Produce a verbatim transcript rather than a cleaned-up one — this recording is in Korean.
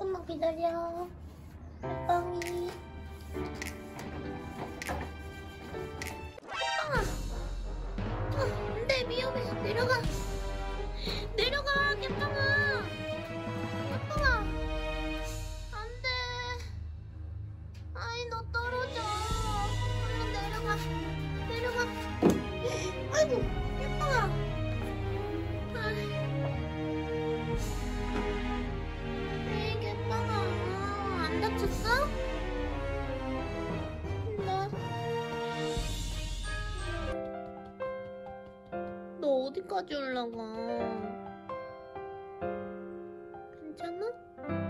조금만 기다려. 빵이. 빵아. 어, 안돼, 위험해. 내려가. 내려가, 깨빵아. 깨빵아. 안돼. 아이, 너 떨어져. 얼른 내려가. 내려가. 아이고, 깨빵아. 에이, 깨빵아. 안 다쳤어? 나. 너 어디까지 올라가? 괜찮아?